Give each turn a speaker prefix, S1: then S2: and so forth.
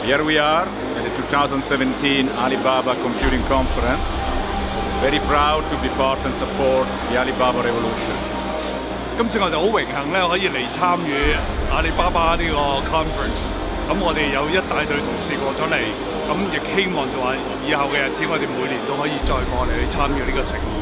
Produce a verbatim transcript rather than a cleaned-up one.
S1: Here we are at the two thousand seventeen Alibaba Computing Conference. Very proud to be part and support the Alibaba revolution.
S2: 今次我哋好榮幸咧，可以嚟參與阿里巴巴呢個 conference。咁我哋有一大隊同事過咗嚟，咁亦希望就話以後嘅日子，我哋每年都可以再過嚟去參與呢個盛會。